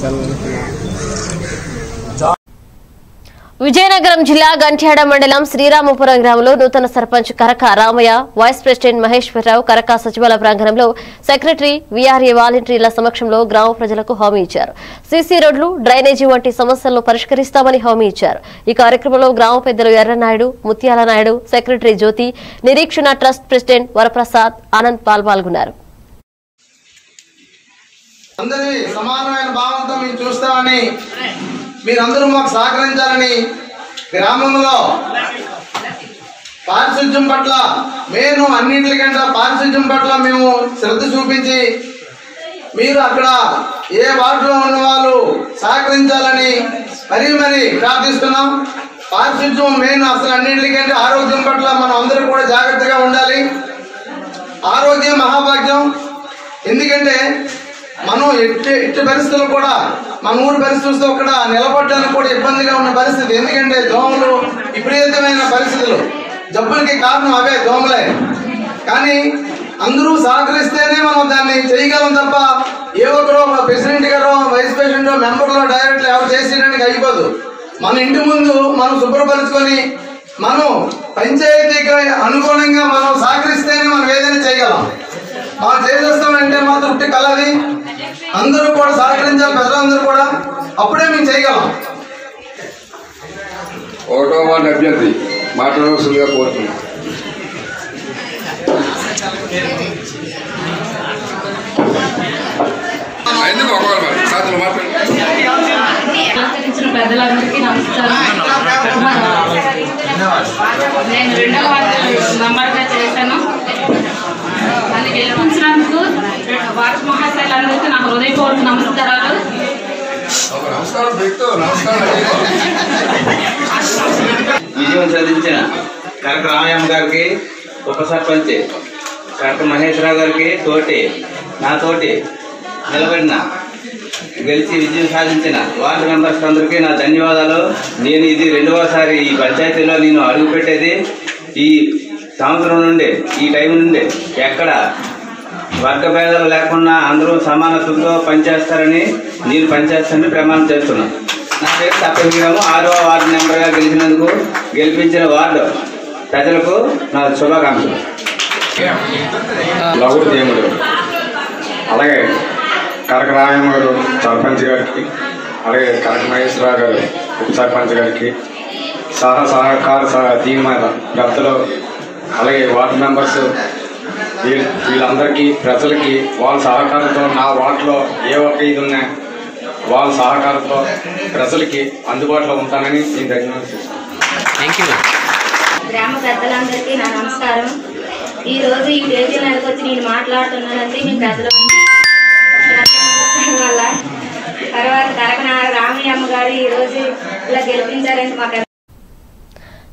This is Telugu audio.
విజయనగరం జిల్లా గంట్యాడ మండలం శ్రీరామపురం గ్రామంలో నూతన సర్పంచ్ కరక రామయ్య, వైస్ ప్రెసిడెంట్ మహేశ్వరరావు కరక సచివాలయ ప్రాంగణంలో సెక్రటరీ వీఆర్ఏ వాలంటీర్ల సమక్షంలో గ్రామ ప్రజలకు హామీ ఇచ్చారు. సీసీ రోడ్లు, డ్రైనేజీ వంటి సమస్యలను పరిష్కరిస్తామని హామీ ఇచ్చారు. ఈ కార్యక్రమంలో గ్రామ పెద్దలు ఎర్రనాయుడు, ముత్యాల నాయుడు, సెక్రటరీ జ్యోతి, నిరీక్షణ ట్రస్ట్ ప్రెసిడెంట్ వరప్రసాద్, ఆనంద్ పాల్గొన్నారు. అందరి సమానమైన భావంతో మేము చూస్తామని మీరందరూ మాకు సహకరించాలని గ్రామంలో పారిశుద్ధ్యం పట్ల మేము అన్నింటికంటే పారిశుద్ధ్యం పట్ల మేము శ్రద్ధ చూపించి మీరు అక్కడ ఏ వార్డులో ఉన్న వాళ్ళు సహకరించాలని మరీ ప్రార్థిస్తున్నాం. పారిశుద్ధ్యం మెయిన్ అసలు అన్నింటికంటే ఆరోగ్యం పట్ల మనం అందరూ కూడా జాగ్రత్తగా ఉండాలి. ఆరోగ్యం మహాభాగ్యం. ఎందుకంటే మనం ఎట్టి పరిస్థితులు కూడా మన ఊరి పరిస్థితులతో కూడా నిలబడడానికి కూడా ఇబ్బందిగా ఉన్న పరిస్థితి. ఎందుకంటే దోమలు విపరీతమైన పరిస్థితులు, జబ్బులకి కారణం అవే దోమలే. కానీ అందరూ సహకరిస్తేనే మనం దాన్ని చేయగలం తప్ప ఏ ఒక్కరో ప్రెసిడెంట్ గారో, వైస్ ప్రెసిడెంటో, మెంబర్లో డైరెక్ట్ ఎవరు చేసేయడానికి అయిపోదు. మన ఇంటి ముందు మనం శుభ్రపరుచుకొని మనం పంచాయతీకి అనుగుణంగా మనం సహకరిస్తేనే మనం ఏదైనా చేయగలం. మనం చేసేస్తామంటే మాత్రం ఉట్టి కలది. అందరూ కూడా సహకరించాలి, ప్రజలందరూ కూడా, అప్పుడే మేము చేయగలం. ఒకటో వార్డు అభ్యర్థి మాట్లాడవలసిందిగా కోరుతున్నాం. పెద్దలందరికీ నమస్కారం. నేను 2వ వార్డు మెంబర్గా చేశాను. నన్ను గెలిపించినందుకు వార్డు మహాశైలందరికీ నా హృదయపూర్వక నమస్కారాలు. విజయం సాధించిన కరక రామయ్య గారికి, ఉప సర్పంచ్ కరక మహేశ్వరరావు గారికి నాతోటి నిలబడిన గెలిచి విజయం సాధించిన వార్డు మెంబర్స్ అందరికీ నా ధన్యవాదాలు. నేను ఇది 2వసారి ఈ పంచాయతీలో నేను అడుగుపెట్టేది. ఈ సంవత్సరం నుండి, ఈ టైం నుండి ఎక్కడ వర్గ భేదాలు లేకుండా అందరూ సమానతతో పనిచేస్తారని నేను పనిచేస్తానని ప్రమాణం చేస్తున్నాను. నా పేరు తప్పనిగ్రాము. 6వ వార్డు మెంబర్గా గెలిపించిన వార్డు ప్రజలకు నా శుభాకాంక్షలు. లవుడు దేవుడు, అలాగే కరక రామయ్య గారు సర్పంచ్ గారికి, అలాగే కరక మహేశ్వరరావు గారు ఉప సర్పంచ్ గారికి, సహకార దీని మీద పెద్దలు, అలాగే వార్డు మెంబర్స్ వీళ్ళందరికీ, ప్రజలకి వాళ్ళ సహకారంతో నా వార్డులో ఏ ఒక్క ఇది ఉన్నా వాళ్ళ సహకారంతో ప్రజలకి అందుబాటులో ఉంటానని నేను ధన్యవాదాలు. గ్రామ పెద్దలందరికీ నా నమస్కారం. ఈరోజు ఈ తేదీ నెలకు వచ్చి నేను మాట్లాడుతున్నానంటే మీ ప్రజల వల్ల. తర్వాత కరక రామయ్య గారు ఈరోజు ఇలా గెలిపించారంటే మాకు